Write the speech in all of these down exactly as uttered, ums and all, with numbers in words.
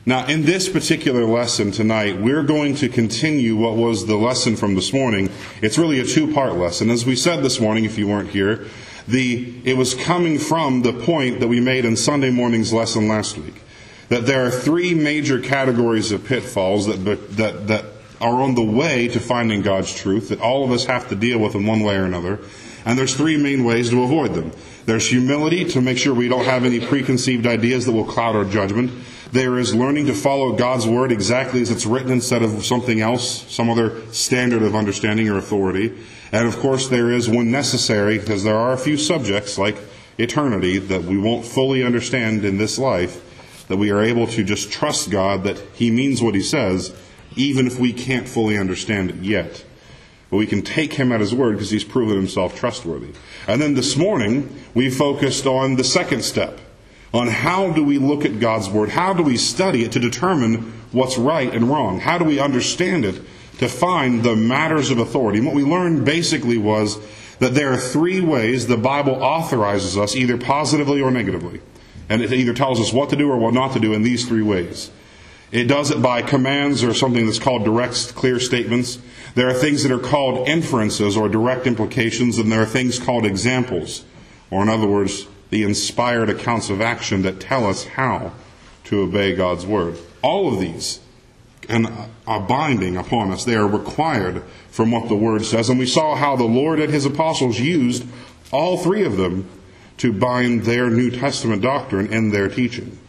Now, in this particular lesson tonight, we're going to continue what was the lesson from this morning. It's really a two-part lesson. As we said this morning, if you weren't here, the it was coming from the point that we made in Sunday morning's lesson last week, that there are three major categories of pitfalls that that that are on the way to finding God's truth, that all of us have to deal with in one way or another. And there's three main ways to avoid them. There's humility, to make sure we don't have any preconceived ideas that will cloud our judgment. There is learning to follow God's Word exactly as it's written instead of something else, some other standard of understanding or authority. And of course there is, when necessary, because there are a few subjects like eternity that we won't fully understand in this life, that we are able to just trust God that He means what He says, even if we can't fully understand it yet. But we can take Him at His word because He's proven Himself trustworthy. And then this morning, we focused on the second step, on how do we look at God's Word? How do we study it to determine what's right and wrong? How do we understand it to find the matters of authority? And what we learned basically was that there are three ways the Bible authorizes us, either positively or negatively. And it either tells us what to do or what not to do in these three ways. It does it by commands or something that's called direct, clear statements. There are things that are called inferences or direct implications, and there are things called examples, or in other words, the inspired accounts of action that tell us how to obey God's Word. All of these are binding upon us. They are required from what the Word says. And we saw how the Lord and His apostles used all three of them to bind their New Testament doctrine in their teaching.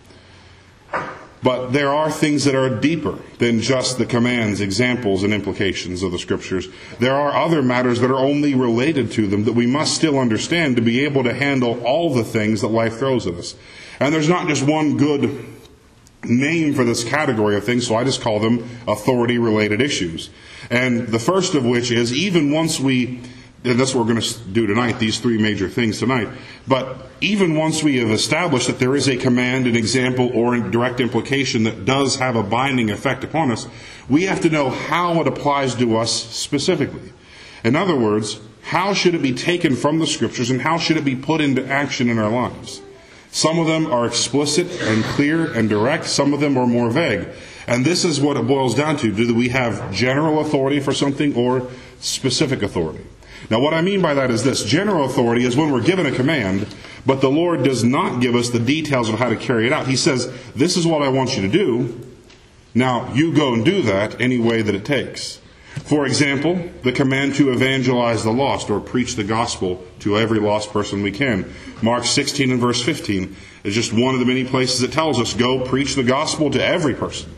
But there are things that are deeper than just the commands, examples, and implications of the Scriptures. There are other matters that are only related to them that we must still understand to be able to handle all the things that life throws at us. And there's not just one good name for this category of things, so I just call them authority-related issues. And the first of which is, even once we... and that's what we're going to do tonight, these three major things tonight. But even once we have established that there is a command, an example, or a direct implication that does have a binding effect upon us, we have to know how it applies to us specifically. In other words, how should it be taken from the Scriptures and how should it be put into action in our lives? Some of them are explicit and clear and direct. Some of them are more vague. And this is what it boils down to. Do we have general authority for something or specific authority? Now, what I mean by that is this. General authority is when we're given a command, but the Lord does not give us the details of how to carry it out. He says, this is what I want you to do. Now, you go and do that any way that it takes. For example, the command to evangelize the lost or preach the gospel to every lost person we can. Mark sixteen and verse fifteen is just one of the many places it tells us, go preach the gospel to every person.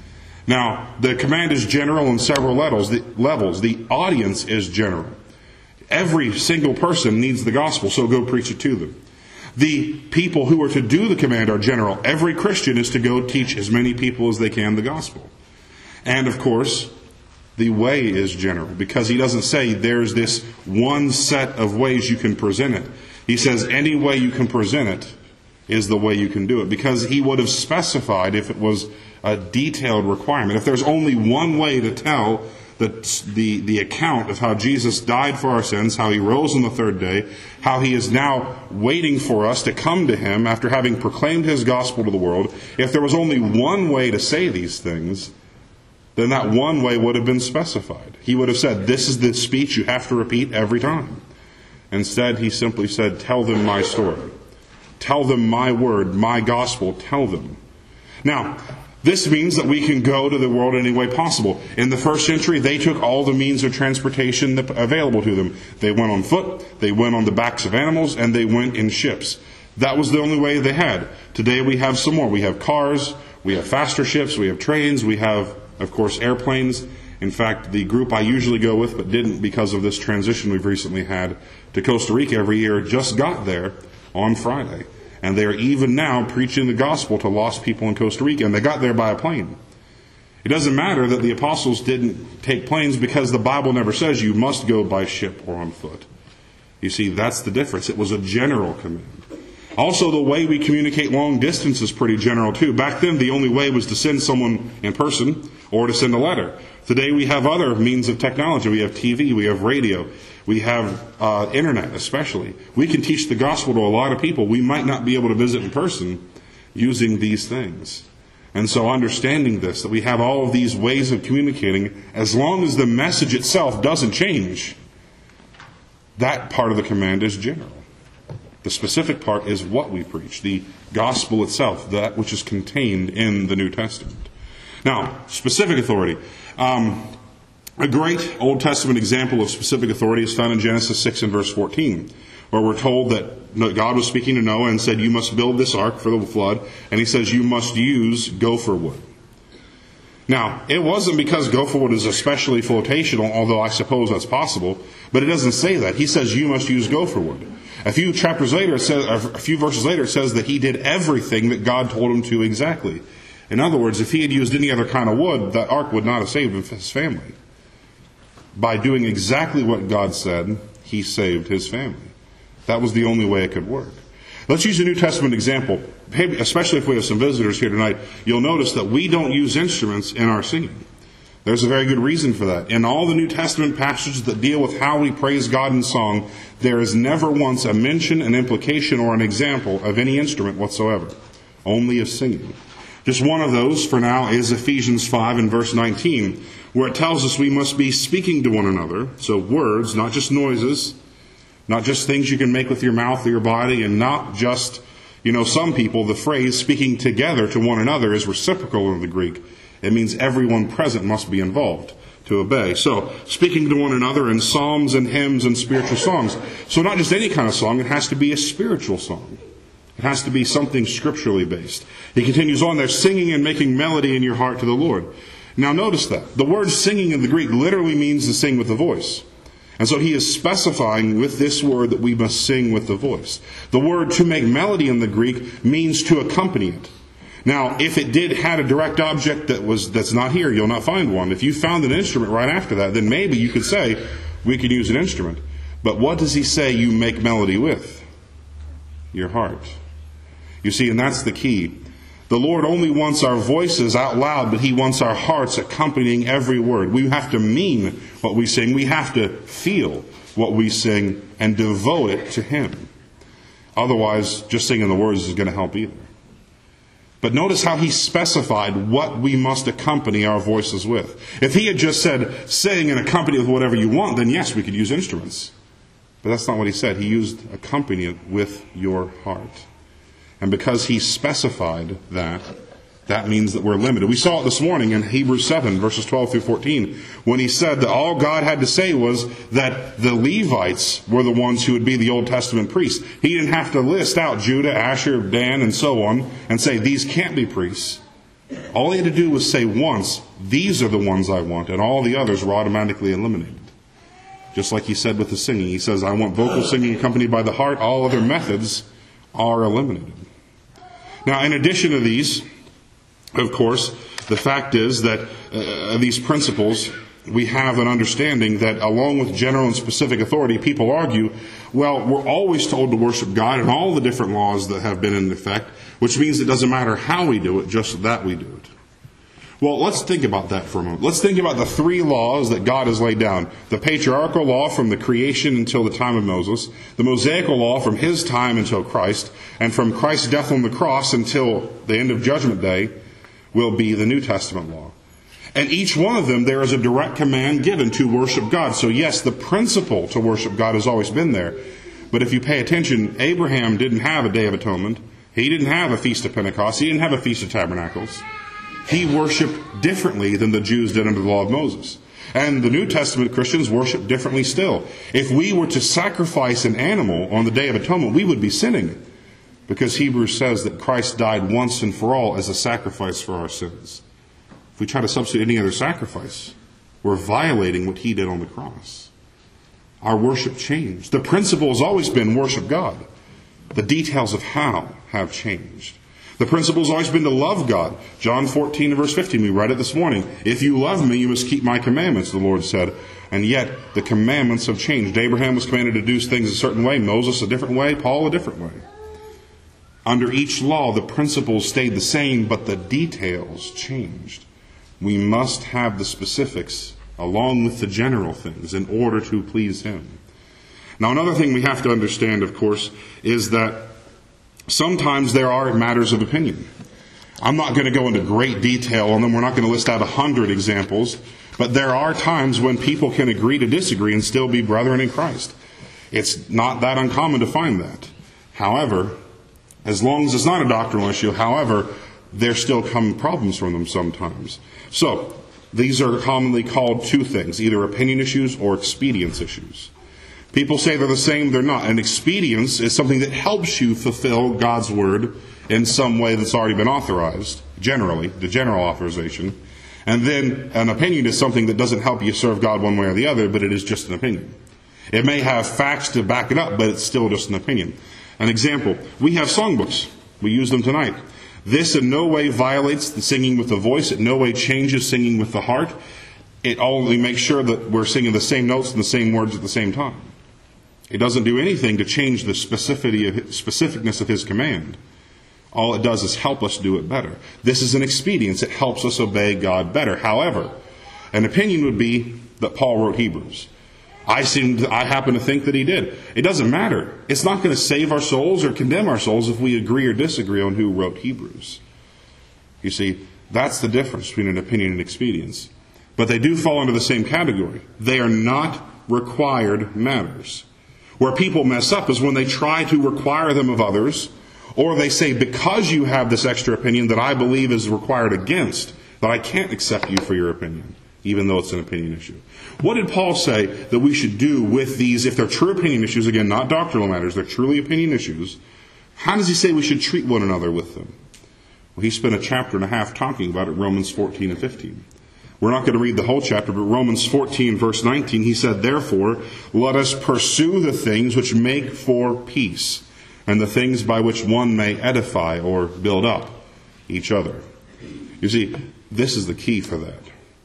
Now, the command is general on several levels. The, levels. The audience is general. Every single person needs the gospel, so go preach it to them. The people who are to do the command are general. Every Christian is to go teach as many people as they can the gospel. And of course, the way is general, because He doesn't say there's this one set of ways you can present it. He says any way you can present it is the way you can do it, because He would have specified if it was a detailed requirement. If there's only one way to tell The, the, the account of how Jesus died for our sins, how He rose on the third day, how He is now waiting for us to come to Him after having proclaimed His gospel to the world. If there was only one way to say these things, then that one way would have been specified. He would have said, this is the speech you have to repeat every time. Instead, He simply said, tell them my story. Tell them my word, my gospel, tell them. Now, this means that we can go to the world any way possible. In the first century, they took all the means of transportation available to them. They went on foot, they went on the backs of animals, and they went in ships. That was the only way they had. Today we have some more. We have cars, we have faster ships, we have trains, we have, of course, airplanes. In fact, the group I usually go with, but didn't because of this transition we've recently had to Costa Rica every year, just got there on Friday. And they are even now preaching the gospel to lost people in Costa Rica. And they got there by a plane. It doesn't matter that the apostles didn't take planes, because the Bible never says you must go by ship or on foot. You see, that's the difference. It was a general command. Also, the way we communicate long distance is pretty general too. Back then, the only way was to send someone in person or to send a letter. Today, we have other means of technology. We have T V, we have radio, we have uh, internet especially. We can teach the gospel to a lot of people we might not be able to visit in person using these things. And so understanding this, that we have all of these ways of communicating, as long as the message itself doesn't change, that part of the command is general. The specific part is what we preach, the gospel itself, that which is contained in the New Testament. Now, specific authority. Um, a great Old Testament example of specific authority is found in Genesis six and verse fourteen, where we're told that God was speaking to Noah and said, you must build this ark for the flood, and he says you must use gopher wood. Now, it wasn't because gopher wood is especially flotational, although I suppose that's possible, but it doesn't say that. He says you must use gopher wood. A few chapters later, it says, a few verses later, it says that he did everything that God told him to exactly. In other words, if he had used any other kind of wood, that ark would not have saved his family. By doing exactly what God said, he saved his family. That was the only way it could work. Let's use a New Testament example. Especially if we have some visitors here tonight, you'll notice that we don't use instruments in our singing. There's a very good reason for that. In all the New Testament passages that deal with how we praise God in song, there is never once a mention, an implication, or an example of any instrument whatsoever. Only of singing. Just one of those for now is Ephesians five and verse nineteen, where it tells us we must be speaking to one another. So words, not just noises, not just things you can make with your mouth or your body, and not just, you know, some people, the phrase speaking together to one another is reciprocal in the Greek. It means everyone present must be involved to obey. So, speaking to one another in psalms and hymns and spiritual songs. So not just any kind of song, it has to be a spiritual song. It has to be something scripturally based. He continues on there, singing and making melody in your heart to the Lord. Now notice that. The word singing in the Greek literally means to sing with the voice. And so he is specifying with this word that we must sing with the voice. The word to make melody in the Greek means to accompany it. Now, if it did had a direct object that was that's not here, you'll not find one. If you found an instrument right after that, then maybe you could say, we could use an instrument. But what does he say you make melody with? Your heart. You see, and that's the key. The Lord only wants our voices out loud, but he wants our hearts accompanying every word. We have to mean what we sing. We have to feel what we sing and devote it to him. Otherwise, just singing the words isn't going to help either. But notice how he specified what we must accompany our voices with. If he had just said, sing and accompany with whatever you want, then yes, we could use instruments. But that's not what he said. He used accompany it with your heart. And because he specified that, that means that we're limited. We saw it this morning in Hebrews seven, verses twelve through fourteen, when he said that all God had to say was that the Levites were the ones who would be the Old Testament priests. He didn't have to list out Judah, Asher, Dan, and so on, and say, these can't be priests. All he had to do was say once, these are the ones I want, and all the others were automatically eliminated. Just like he said with the singing. He says, I want vocal singing accompanied by the heart. All other methods are eliminated. Now, in addition to these, of course, the fact is that uh, these principles, we have an understanding that along with general and specific authority, people argue, well, we're always told to worship God and all the different laws that have been in effect, which means it doesn't matter how we do it, just that we do it. Well, let's think about that for a moment. Let's think about the three laws that God has laid down. The patriarchal law from the creation until the time of Moses, the Mosaical law from his time until Christ, and from Christ's death on the cross until the end of Judgment Day will be the New Testament law. And each one of them, there is a direct command given to worship God. So yes, the principle to worship God has always been there. But if you pay attention, Abraham didn't have a Day of Atonement. He didn't have a Feast of Pentecost. He didn't have a Feast of Tabernacles. He worshiped differently than the Jews did under the law of Moses. And the New Testament Christians worship differently still. If we were to sacrifice an animal on the Day of Atonement, we would be sinning. Because Hebrews says that Christ died once and for all as a sacrifice for our sins. If we try to substitute any other sacrifice, we're violating what he did on the cross. Our worship changed. The principle has always been worship God. The details of how have changed. The principle has always been to love God. John fourteen, verse fifteen, we read it this morning. If you love me, you must keep my commandments, the Lord said. And yet, the commandments have changed. Abraham was commanded to do things a certain way. Moses a different way. Paul a different way. Under each law, the principles stayed the same, but the details changed. We must have the specifics along with the general things in order to please him. Now, another thing we have to understand, of course, is that sometimes there are matters of opinion. I'm not going to go into great detail on them. We're not going to list out a hundred examples. But there are times when people can agree to disagree and still be brethren in Christ. It's not that uncommon to find that. However, as long as it's not a doctrinal issue, however, there still come problems from them sometimes. So, these are commonly called two things, either opinion issues or expedience issues. People say they're the same, they're not. An expedience is something that helps you fulfill God's word in some way that's already been authorized, generally, the general authorization. And then an opinion is something that doesn't help you serve God one way or the other, but it is just an opinion. It may have facts to back it up, but it's still just an opinion. An example, we have songbooks. We use them tonight. This in no way violates the singing with the voice. It in no way changes singing with the heart. It only makes sure that we're singing the same notes and the same words at the same time. It doesn't do anything to change the specificity of, specificness of His command. All it does is help us do it better. This is an expedience. It helps us obey God better. However, an opinion would be that Paul wrote Hebrews. I seem to, I happen to think that he did. It doesn't matter. It's not going to save our souls or condemn our souls if we agree or disagree on who wrote Hebrews. You see, that's the difference between an opinion and expedience. But they do fall into the same category. They are not required matters. Where people mess up is when they try to require them of others, or they say, because you have this extra opinion that I believe is required against, that I can't accept you for your opinion, even though it's an opinion issue. What did Paul say that we should do with these, if they're true opinion issues, again, not doctrinal matters, they're truly opinion issues, how does he say we should treat one another with them? Well, he spent a chapter and a half talking about it, Romans fourteen and fifteen. We're not going to read the whole chapter, but Romans fourteen, verse nineteen, he said, therefore, let us pursue the things which make for peace, and the things by which one may edify or build up each other. You see, this is the key for that.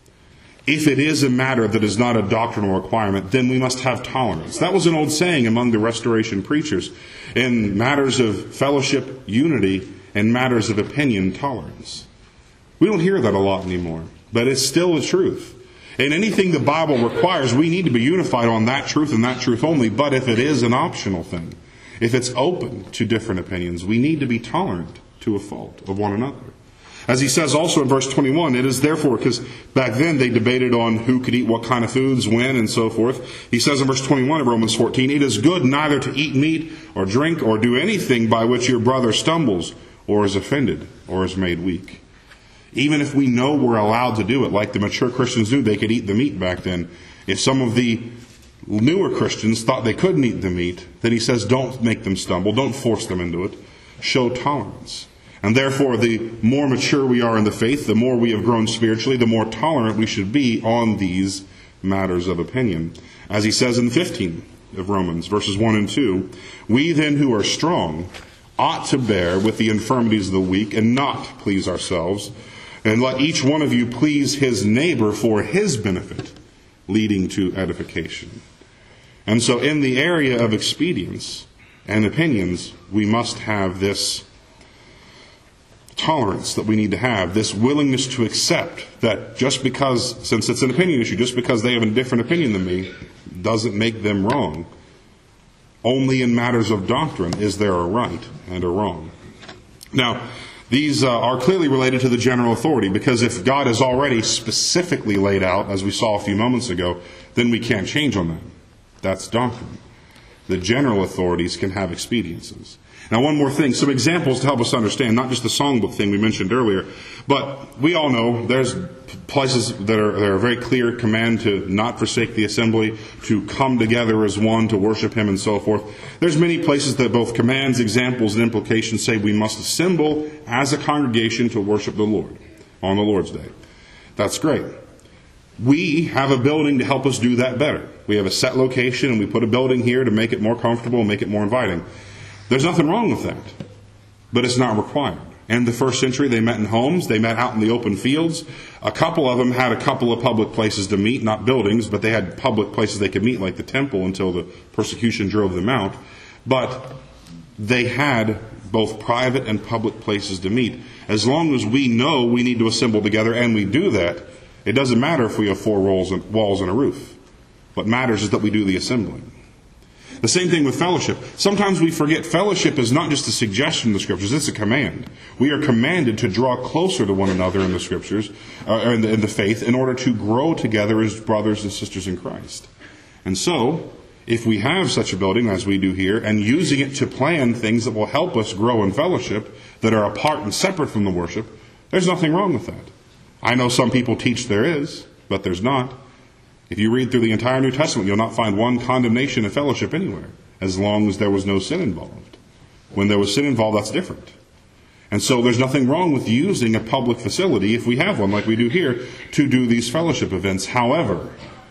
If it is a matter that is not a doctrinal requirement, then we must have tolerance. That was an old saying among the Restoration preachers. In matters of fellowship, unity, and matters of opinion, tolerance. We don't hear that a lot anymore, but it's still the truth. In anything the Bible requires, we need to be unified on that truth and that truth only. But if it is an optional thing, if it's open to different opinions, we need to be tolerant to a fault of one another. As he says also in verse twenty-one, it is therefore, because back then they debated on who could eat what kind of foods, when, and so forth. He says in verse twenty-one of Romans fourteen, it is good neither to eat meat or drink or do anything by which your brother stumbles or is offended or is made weak. Even if we know we're allowed to do it, like the mature Christians knew they could eat the meat back then. If some of the newer Christians thought they couldn't eat the meat, then he says don't make them stumble, don't force them into it. Show tolerance. And therefore, the more mature we are in the faith, the more we have grown spiritually, the more tolerant we should be on these matters of opinion. As he says in fifteen of Romans, verses one and two, we then who are strong ought to bear with the infirmities of the weak and not please ourselves. And let each one of you please his neighbor for his benefit, leading to edification. And so in the area of expedience and opinions, we must have this tolerance that we need to have, this willingness to accept that just because, since it's an opinion issue, just because they have a different opinion than me, doesn't make them wrong. Only in matters of doctrine is there a right and a wrong. Now, these uh, are clearly related to the general authority, because if God has already specifically laid out, as we saw a few moments ago, then we can't change on that. That's doctrine. The general authorities can have expediences. Now, one more thing, some examples to help us understand, not just the songbook thing we mentioned earlier, but we all know there's places that are, that are a very clear command to not forsake the assembly, to come together as one, to worship Him, and so forth. There's many places that both commands, examples, and implications say we must assemble as a congregation to worship the Lord on the Lord's Day. That's great. We have a building to help us do that better. We have a set location, and we put a building here to make it more comfortable and make it more inviting. There's nothing wrong with that, but it's not required. In the first century, they met in homes. They met out in the open fields. A couple of them had a couple of public places to meet, not buildings, but they had public places they could meet, like the temple, until the persecution drove them out. But they had both private and public places to meet. As long as we know we need to assemble together, and we do that, it doesn't matter if we have four walls and a roof. What matters is that we do the assembling. The same thing with fellowship. Sometimes we forget fellowship is not just a suggestion in the Scriptures, it's a command. We are commanded to draw closer to one another in the Scriptures, uh, in, the, in the faith, in order to grow together as brothers and sisters in Christ. And so, if we have such a building as we do here, and using it to plan things that will help us grow in fellowship, that are apart and separate from the worship, there's nothing wrong with that. I know some people teach there is, but there's not. If you read through the entire New Testament, you'll not find one condemnation of fellowship anywhere, as long as there was no sin involved. When there was sin involved, that's different. And so there's nothing wrong with using a public facility, if we have one like we do here, to do these fellowship events. However,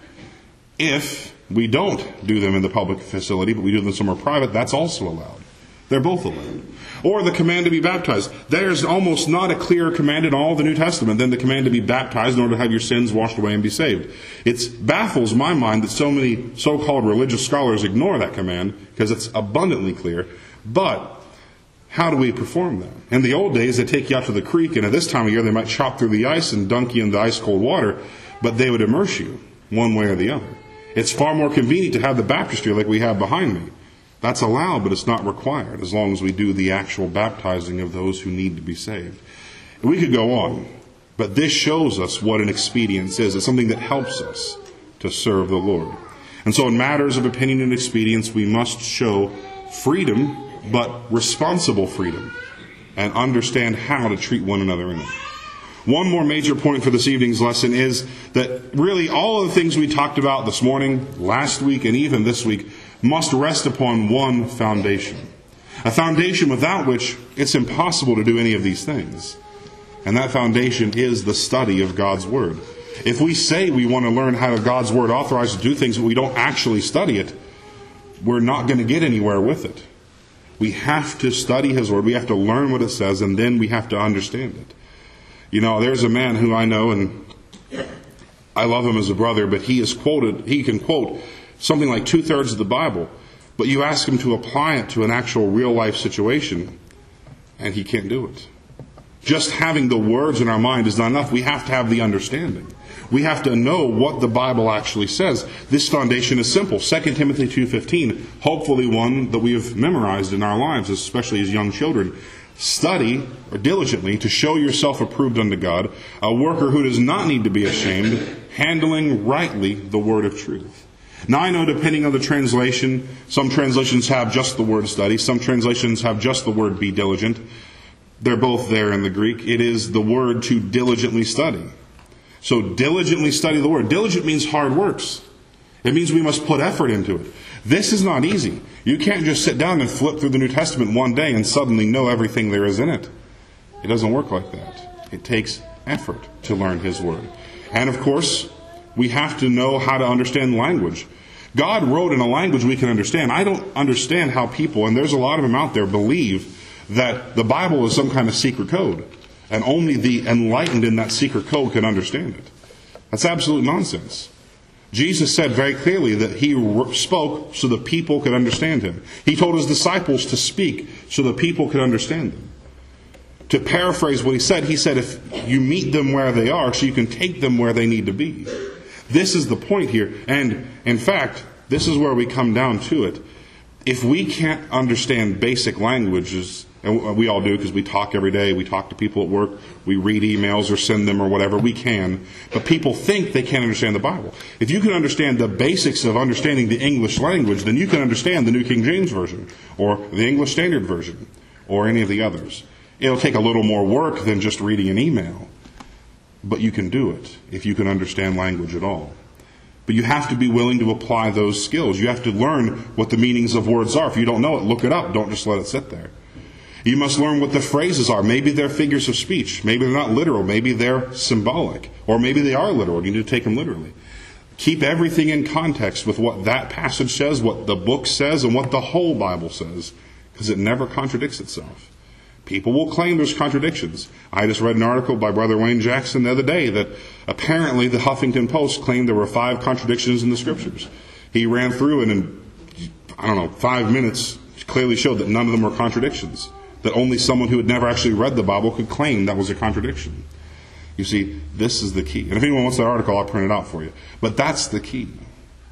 if we don't do them in the public facility, but we do them somewhere private, that's also allowed. They're both allowed. Or the command to be baptized. There's almost not a clearer command in all the New Testament than the command to be baptized in order to have your sins washed away and be saved. It baffles my mind that so many so-called religious scholars ignore that command, because it's abundantly clear. But how do we perform that? In the old days, they take you out to the creek, and at this time of year, they might chop through the ice and dunk you in the ice-cold water, but they would immerse you one way or the other. It's far more convenient to have the baptistry like we have behind me. That's allowed, but it's not required, as long as we do the actual baptizing of those who need to be saved. And we could go on, but this shows us what an expedience is. It's something that helps us to serve the Lord. And so in matters of opinion and expedience, we must show freedom, but responsible freedom, and understand how to treat one another in it. One more major point for this evening's lesson is that really all of the things we talked about this morning, last week, and even this week must rest upon one foundation. A foundation without which it's impossible to do any of these things. And that foundation is the study of God's Word. If we say we want to learn how God's Word authorizes to do things, but we don't actually study it, we're not going to get anywhere with it. We have to study His Word. We have to learn what it says, and then we have to understand it. You know, there's a man who I know, and I love him as a brother, but he is quoted, he can quote something like two-thirds of the Bible, but you ask him to apply it to an actual real-life situation, and he can't do it. Just having the words in our mind is not enough. We have to have the understanding. We have to know what the Bible actually says. This foundation is simple. Second Timothy two fifteen, hopefully one that we have memorized in our lives, especially as young children. Study or diligently to show yourself approved unto God, a worker who does not need to be ashamed, handling rightly the word of truth. Now I know, depending on the translation, some translations have just the word study, some translations have just the word be diligent. They're both there in the Greek. It is the word to diligently study. So diligently study the word. Diligent means hard works. It means we must put effort into it. This is not easy. You can't just sit down and flip through the New Testament one day and suddenly know everything there is in it. It doesn't work like that. It takes effort to learn His Word. And of course, we have to know how to understand language. God wrote in a language we can understand. I don't understand how people, and there's a lot of them out there, believe that the Bible is some kind of secret code, and only the enlightened in that secret code can understand it. That's absolute nonsense. Jesus said very clearly that He spoke so the people could understand Him. He told His disciples to speak so the people could understand them. To paraphrase what He said, He said, if you meet them where they are, so you can take them where they need to be. This is the point here. And in fact, this is where we come down to it. If we can't understand basic languages, and we all do because we talk every day, we talk to people at work, we read emails or send them or whatever, we can. But people think they can't understand the Bible. If you can understand the basics of understanding the English language, then you can understand the New King James Version or the English Standard Version or any of the others. It'll take a little more work than just reading an email. But you can do it if you can understand language at all. But you have to be willing to apply those skills. You have to learn what the meanings of words are. If you don't know it, look it up. Don't just let it sit there. You must learn what the phrases are. Maybe they're figures of speech. Maybe they're not literal. Maybe they're symbolic. Or maybe they are literal. You need to take them literally. Keep everything in context with what that passage says, what the book says, and what the whole Bible says, because it never contradicts itself. People will claim there's contradictions. I just read an article by Brother Wayne Jackson the other day that apparently the Huffington Post claimed there were five contradictions in the Scriptures. He ran through and in, I don't know, five minutes clearly showed that none of them were contradictions. That only someone who had never actually read the Bible could claim that was a contradiction. You see, this is the key. And if anyone wants that article, I'll print it out for you. But that's the key.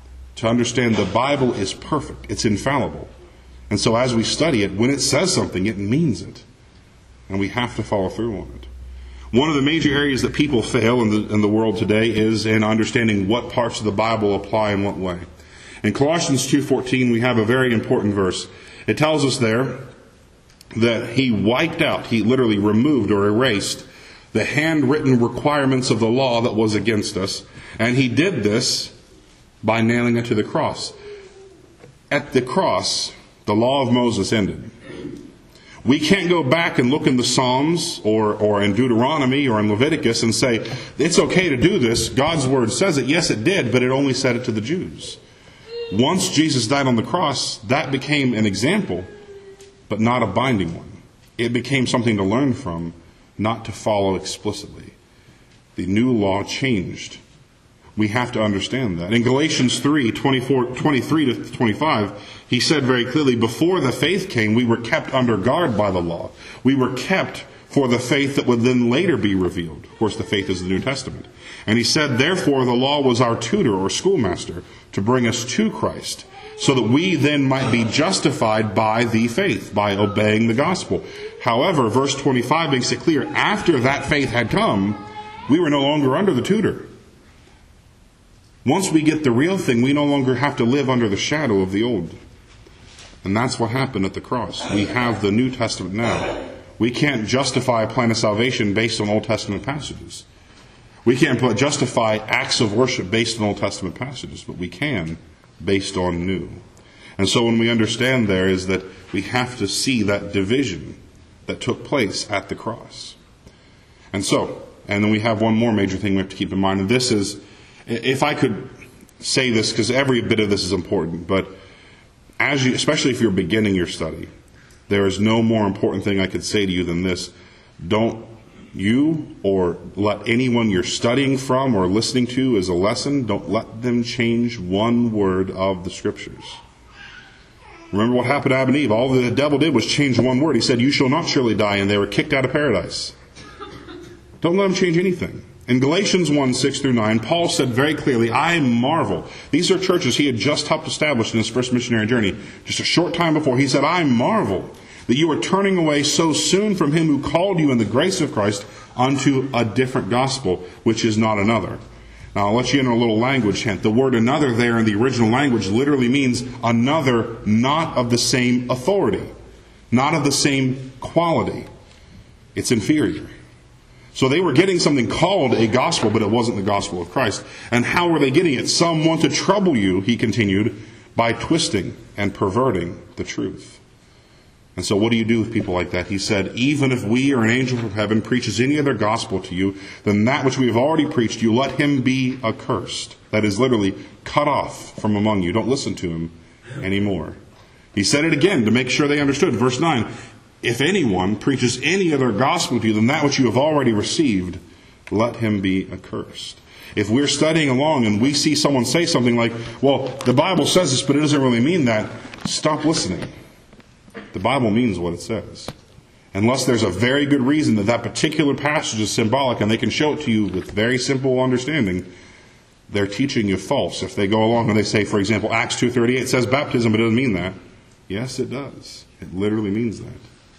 to understand the Bible is perfect. It's infallible. And so as we study it, when it says something, it means it. And we have to follow through on it. One of the major areas that people fail in the, in the world today is in understanding what parts of the Bible apply in what way. In Colossians two fourteen, we have a very important verse. It tells us there that he wiped out, he literally removed or erased the handwritten requirements of the law that was against us. And he did this by nailing it to the cross. At the cross, the law of Moses ended. We can't go back and look in the Psalms or, or in Deuteronomy or in Leviticus and say, it's okay to do this. God's word says it. Yes, it did, but it only said it to the Jews. Once Jesus died on the cross, that became an example, but not a binding one. It became something to learn from, not to follow explicitly. The new law changed. We have to understand that. In Galatians three, twenty-four, twenty-three to twenty-five, he said very clearly, before the faith came, we were kept under guard by the law. We were kept for the faith that would then later be revealed. Of course, the faith is the New Testament. And he said, therefore, the law was our tutor or schoolmaster to bring us to Christ, so that we then might be justified by the faith, by obeying the gospel. However, verse twenty-five makes it clear, after that faith had come, we were no longer under the tutor. Once we get the real thing, we no longer have to live under the shadow of the old. And that's what happened at the cross. We have the New Testament now. We can't justify a plan of salvation based on Old Testament passages. We can't justify acts of worship based on Old Testament passages, but we can based on new. And so when we understand there is that we have to see that division that took place at the cross. And so, and then we have one more major thing we have to keep in mind, and this is, if I could say this, because every bit of this is important, but as you, especially if you're beginning your study, there is no more important thing I could say to you than this. Don't you or let anyone you're studying from or listening to as a lesson, don't let them change one word of the Scriptures. Remember what happened to Adam and Eve. All the devil did was change one word. He said, you shall not surely die, and they were kicked out of paradise. Don't let them change anything. In Galatians one, six through nine, Paul said very clearly, I marvel. These are churches he had just helped establish in his first missionary journey. Just a short time before, he said, I marvel that you are turning away so soon from him who called you in the grace of Christ unto a different gospel, which is not another. Now, I'll let you in a little language hint. The word another there in the original language literally means another not of the same authority, not of the same quality. It's inferior. So they were getting something called a gospel, but it wasn't the gospel of Christ. And how were they getting it? Some want to trouble you, he continued, by twisting and perverting the truth. And so what do you do with people like that? He said, even if we or an angel from heaven preaches any other gospel to you than that which we have already preached you, let him be accursed. That is literally cut off from among you. Don't listen to him anymore. He said it again to make sure they understood. Verse nine, if anyone preaches any other gospel to you than that which you have already received, let him be accursed. If we're studying along and we see someone say something like, well, the Bible says this, but it doesn't really mean that, stop listening. The Bible means what it says. Unless there's a very good reason that that particular passage is symbolic and they can show it to you with very simple understanding, they're teaching you false. If they go along and they say, for example, Acts two thirty-eight says baptism, but it doesn't mean that. Yes, it does. It literally means that.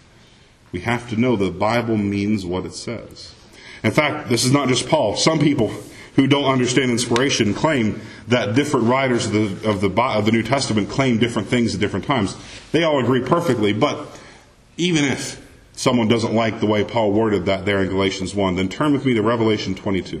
We have to know the Bible means what it says. In fact, this is not just Paul. Some people who don't understand inspiration claim that different writers of the, of the, of the New Testament claim different things at different times. They all agree perfectly, but even if someone doesn't like the way Paul worded that there in Galatians one, then turn with me to Revelation twenty-two.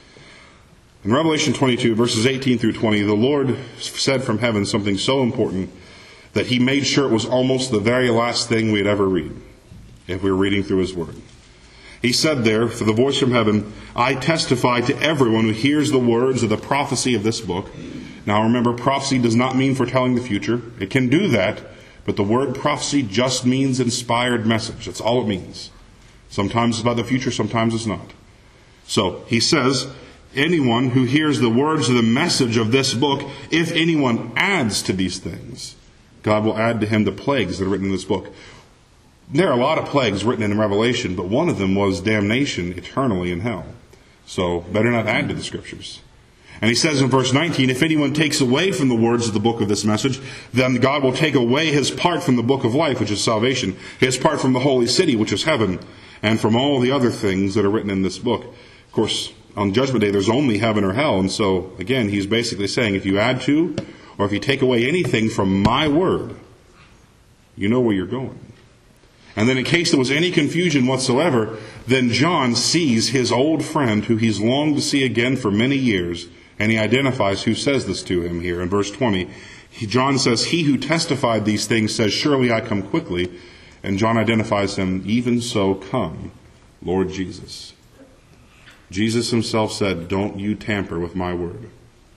In Revelation twenty-two, verses eighteen through twenty, the Lord said from heaven something so important that he made sure it was almost the very last thing we'd ever read if we were reading through his word. He said there, for the voice from heaven, I testify to everyone who hears the words of the prophecy of this book. Now remember, prophecy does not mean foretelling the future. It can do that, but the word prophecy just means inspired message. That's all it means. Sometimes it's about the future, sometimes it's not. So he says, anyone who hears the words of the message of this book, if anyone adds to these things, God will add to him the plagues that are written in this book. There are a lot of plagues written in Revelation, but one of them was damnation eternally in hell. So better not add to the Scriptures. And he says in verse nineteen, if anyone takes away from the words of the book of this message, then God will take away his part from the book of life, which is salvation, his part from the holy city, which is heaven, and from all the other things that are written in this book. Of course, on Judgment Day, there's only heaven or hell. And so, again, he's basically saying, if you add to, or if you take away anything from my word, you know where you're going. And then in case there was any confusion whatsoever, then John sees his old friend, who he's longed to see again for many years, and he identifies who says this to him here in verse twenty. He, John says, he who testified these things says, surely I come quickly. And John identifies him, even so come, Lord Jesus. Jesus himself said, don't you tamper with my word.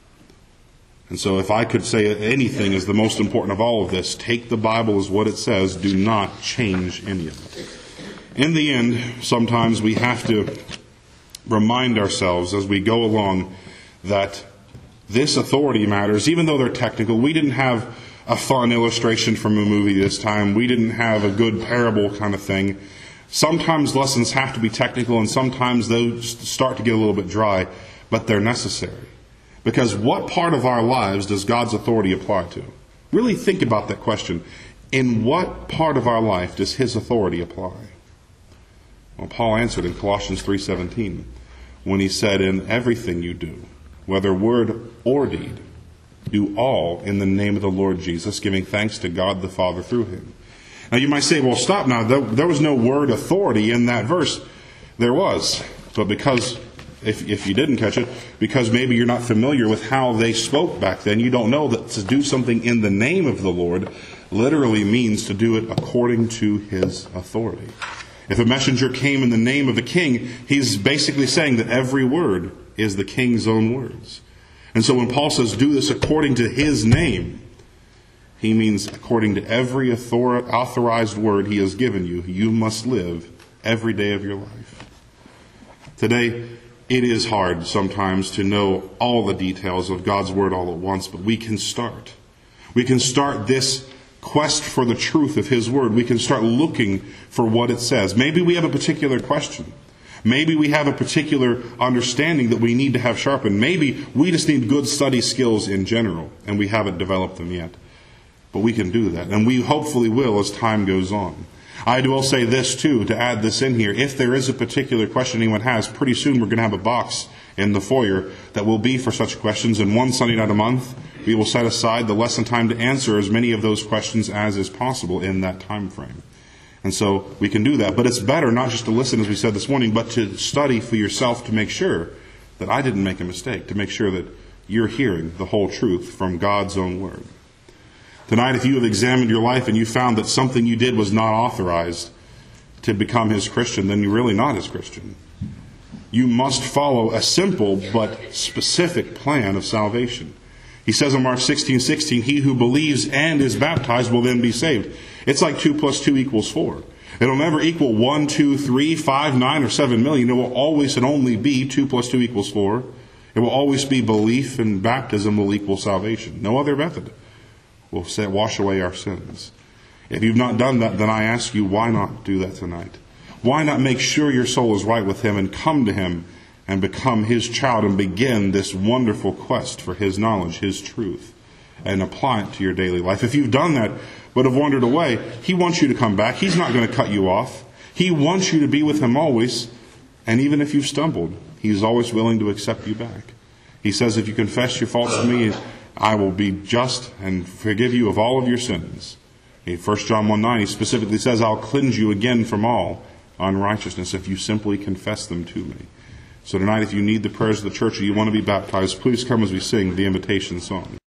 And so if I could say anything is the most important of all of this, take the Bible as what it says, do not change any of it. In the end, sometimes we have to remind ourselves as we go along that this authority matters, even though they're technical. We didn't have a fun illustration from a movie this time. We didn't have a good parable kind of thing. Sometimes lessons have to be technical, and sometimes those start to get a little bit dry, but they're necessary. Because what part of our lives does God's authority apply to? Really think about that question. In what part of our life does his authority apply? Well, Paul answered in Colossians three seventeen when he said, in everything you do, whether word or deed, do all in the name of the Lord Jesus, giving thanks to God the Father through him. Now you might say, well, stop now. There was no word authority in that verse. There was. But because, if, if you didn't catch it, because maybe you're not familiar with how they spoke back then, you don't know that to do something in the name of the Lord literally means to do it according to his authority. If a messenger came in the name of a king, he's basically saying that every word is the king's own words. And so when Paul says, do this according to his name, he means according to every author- authorized word he has given you, you must live every day of your life. Today, it is hard sometimes to know all the details of God's word all at once, but we can start. We can start this quest for the truth of his word. We can start looking for what it says. Maybe we have a particular question. Maybe we have a particular understanding that we need to have sharpened. Maybe we just need good study skills in general, and we haven't developed them yet. But we can do that, and we hopefully will as time goes on. I will say this, too, to add this in here. If there is a particular question anyone has, pretty soon we're going to have a box in the foyer that will be for such questions. And one Sunday night a month, we will set aside the lesson time to answer as many of those questions as is possible in that time frame. And so we can do that. But it's better not just to listen, as we said this morning, but to study for yourself to make sure that I didn't make a mistake, to make sure that you're hearing the whole truth from God's own word. Tonight, if you have examined your life and you found that something you did was not authorized to become his Christian, then you're really not his Christian. You must follow a simple but specific plan of salvation. He says in Mark sixteen sixteen, he who believes and is baptized will then be saved. It's like two plus two equals four. It'll never equal one, two, three, five, nine, or seven million. It will always and only be two plus two equals four. It will always be belief and baptism will equal salvation. No other method will say, wash away our sins. If you've not done that, then I ask you, why not do that tonight? Why not make sure your soul is right with him and come to him and become his child and begin this wonderful quest for his knowledge, his truth, and apply it to your daily life? If you've done that but have wandered away, he wants you to come back. He's not going to cut you off. He wants you to be with him always. And even if you've stumbled, he's always willing to accept you back. He says, if you confess your faults to me, I will be just and forgive you of all of your sins. In First John one nine, he specifically says, I'll cleanse you again from all unrighteousness if you simply confess them to me. So tonight, if you need the prayers of the church or you want to be baptized, please come as we sing the invitation song.